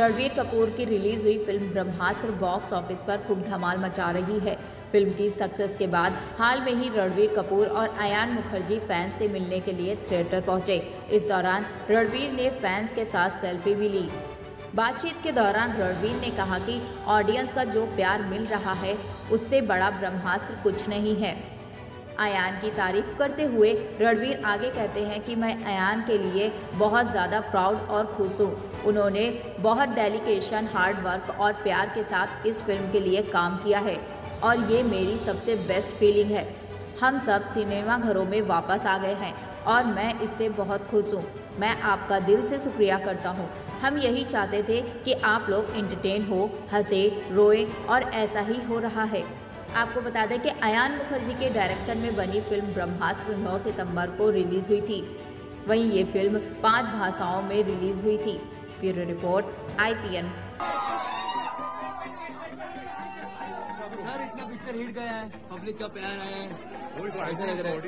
रणबीर कपूर की रिलीज हुई फिल्म ब्रह्मास्त्र box office पर खूब धमाल मचा रही है। फिल्म की सक्सेस के बाद हाल में ही रणबीर कपूर और अयान मुखर्जी फैंस से मिलने के लिए थिएटर पहुंचे। इस दौरान रणबीर ने फैंस के साथ सेल्फी भी ली। बातचीत के दौरान रणबीर ने कहा कि ऑडियंस का जो प्यार मिल रहा है उससे बड़ा ब्रह्मास्त्र कुछ नहीं है। अयान की तारीफ करते हुए रणबीर आगे कहते हैं कि मैं अयान के लिए बहुत ज़्यादा प्राउड और खुश हूँ। उन्होंने बहुत डेडिकेशन, हार्ड वर्क और प्यार के साथ इस फिल्म के लिए काम किया है और ये मेरी सबसे बेस्ट फीलिंग है। हम सब सिनेमा घरों में वापस आ गए हैं और मैं इससे बहुत खुश हूँ। मैं आपका दिल से शुक्रिया करता हूँ। हम यही चाहते थे कि आप लोग एंटरटेन हो, हंसे, रोए और ऐसा ही हो रहा है। आपको बता दें कि अयान मुखर्जी के डायरेक्शन में बनी फिल्म ब्रह्मास्त्र 9 सितंबर को रिलीज हुई थी। वहीं ये फिल्म 5 भाषाओं में रिलीज हुई थी। Bureau report, IPN। सर, इतना पिक्चर हिट गया है, पब्लिक का प्यार आया है, ऐसा लग रहा है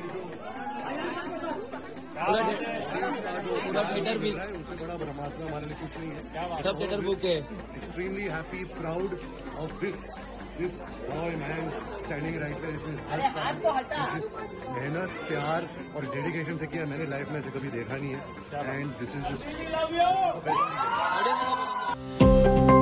पूरा थिएटर भी उससे बड़ा ब्रह्मास्त्र हमारे लिए कुछ नहीं है। सब थिएटर बुक है। Extremely happy, proud of this boy man standing right there. इसमें हर साल जिस मेहनत, प्यार और डेडिकेशन से किया, मैंने लाइफ में ऐसे कभी देखा नहीं है। And this is just